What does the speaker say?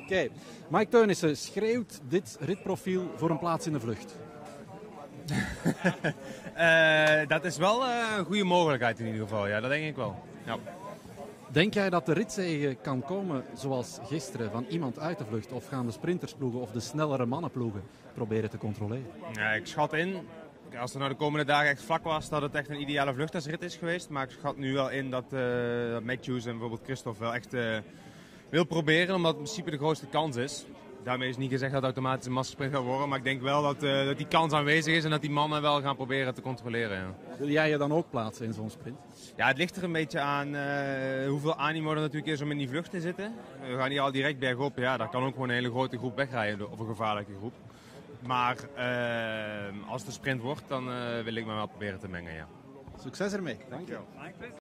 Oké. Mike Teunissen, schreeuwt dit ritprofiel voor een plaats in de vlucht? Dat is wel een goede mogelijkheid in ieder geval, ja, dat denk ik wel. Ja. Denk jij dat de ritzege kan komen zoals gisteren van iemand uit de vlucht? Of gaan de sprintersploegen of de snellere mannenploegen proberen te controleren? Ja, ik schat in, als het nou de komende dagen echt vlak was, dat het echt een ideale vluchttersrit is geweest. Maar ik schat nu wel in dat Matthews en bijvoorbeeld Christophe wel echt wil proberen, omdat het in principe de grootste kans is. Daarmee is niet gezegd dat het automatisch een massasprint gaat worden, maar ik denk wel dat die kans aanwezig is en dat die mannen wel gaan proberen te controleren. Ja. Wil jij je dan ook plaatsen in zo'n sprint? Ja, het ligt er een beetje aan hoeveel animo er natuurlijk is om in die vlucht te zitten. We gaan hier al direct bergop, ja, daar kan ook gewoon een hele grote groep wegrijden, of een gevaarlijke groep. Maar als het een sprint wordt, dan wil ik me wel proberen te mengen, ja. Succes ermee. Dank je wel.